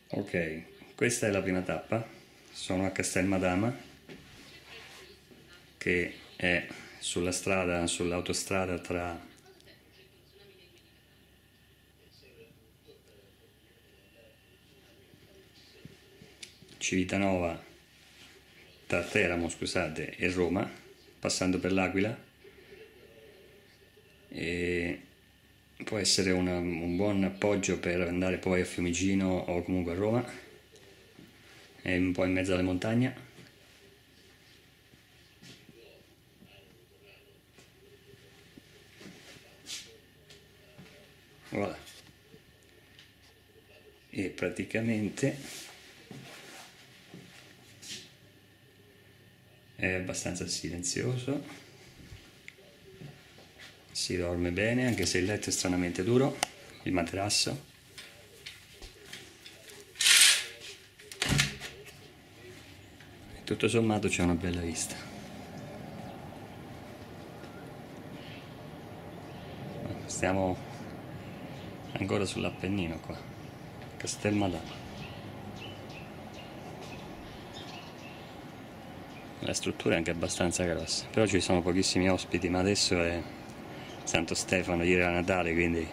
Ok, questa è la prima tappa, sono a Castelmadama, che è sulla strada, sull'autostrada tra Civitanova, tra Teramo, scusate, e Roma, passando per l'Aquila, e può essere un buon appoggio per andare poi a Fiumicino o comunque a Roma, è un po' in mezzo alle montagne. Voilà. E praticamente è abbastanza silenzioso, si dorme bene anche se il letto è stranamente duro, il materasso. E tutto sommato c'è una bella vista. Stiamo ancora sull'Appennino qua, Castelmadama. La struttura è anche abbastanza grossa, però ci sono pochissimi ospiti, ma adesso è Santo Stefano, ieri era Natale, quindi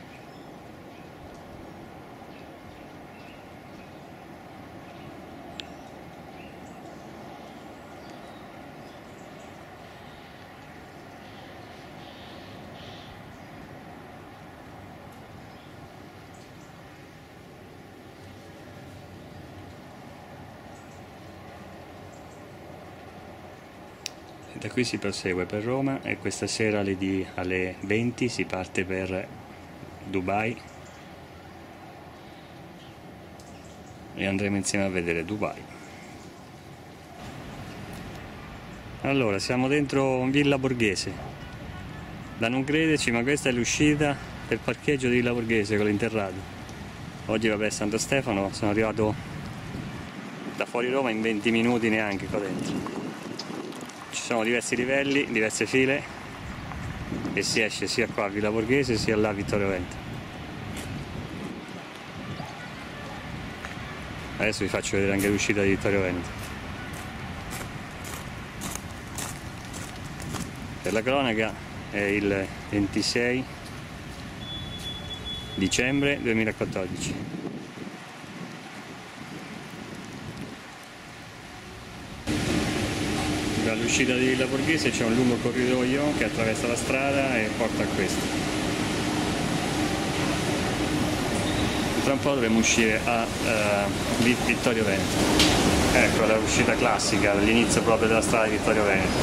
da qui si prosegue per Roma e questa sera alle 20 si parte per Dubai e andremo insieme a vedere Dubai. Allora, siamo dentro Villa Borghese. Da non crederci, ma questa è l'uscita del parcheggio di Villa Borghese con l'interrato. Oggi vabbè, Santo Stefano, sono arrivato da fuori Roma in 20 minuti neanche qua dentro. Ci sono diversi livelli, diverse file e si esce sia qua a Villa Borghese sia là a Vittorio Veneto. Adesso vi faccio vedere anche l'uscita di Vittorio Veneto. Per la cronaca è il 26 dicembre 2014. Dall'uscita di Villa Borghese c'è un lungo corridoio che attraversa la strada e porta a questo. Tra un po' dovremo uscire a Vittorio Veneto. Ecco la uscita classica, l'inizio proprio della strada di Vittorio Veneto.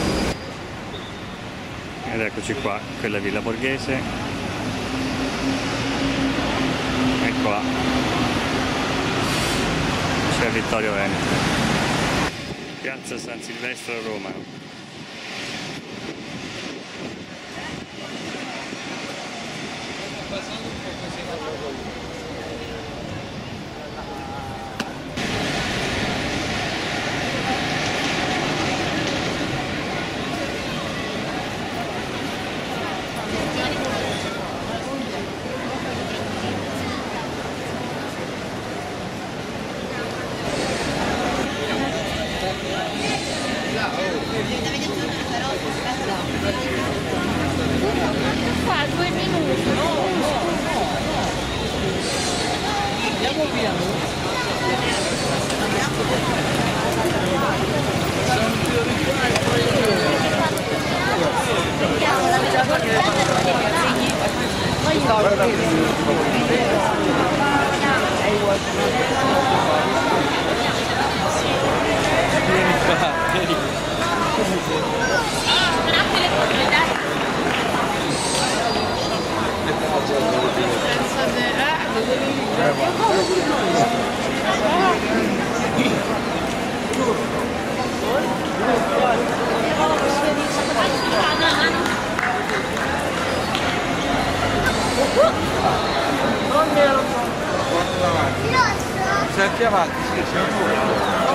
Ed eccoci qua, quella è Villa Borghese. E qua c'è Vittorio Veneto. Piazza San Silvestro a Roma. Qua 2 minuti. Andiamo via. Senti avanti, sì, siamo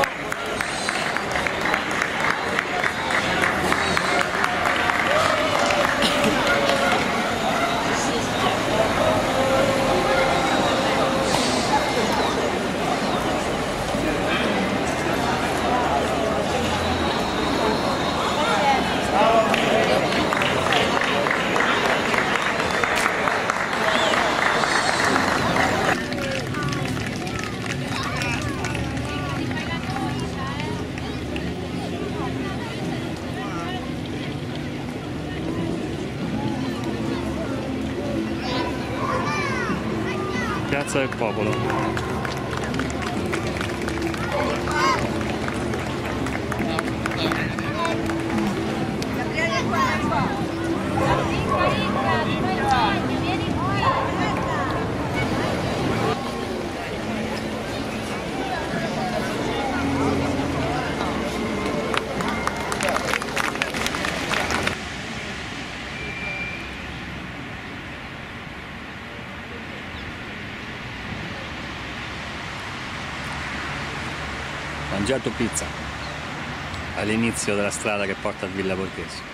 Piazza del Popolo. Mangiato pizza all'inizio della strada che porta a Villa Borghese.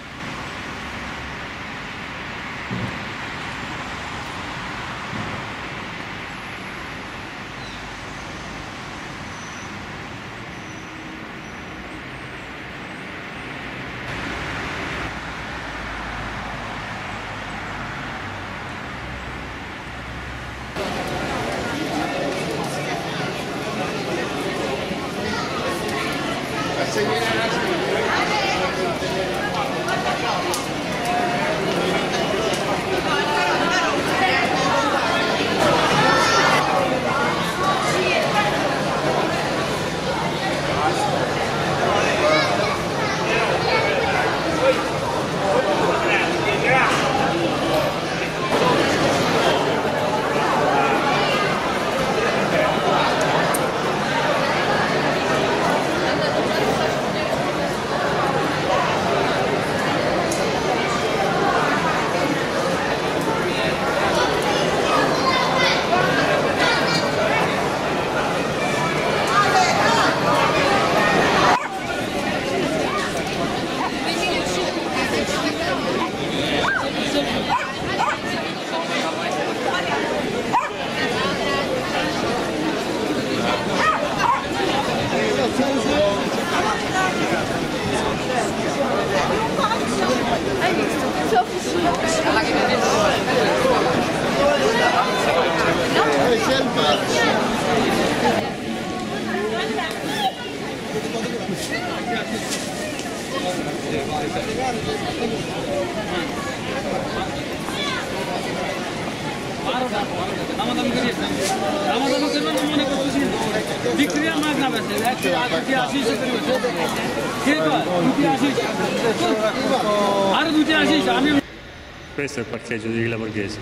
Questo è il parcheggio di Villa Borghese,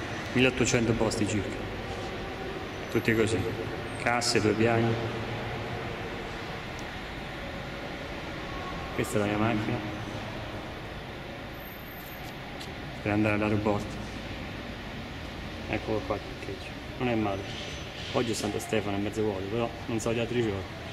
1800 posti circa, tutti così, casse, 2 piani. Questa è la mia macchina per andare all'aeroporto. Eccolo qua il parcheggio, non è male. Oggi è Santo Stefano, è mezzo vuoto, però non so gli altri giorni.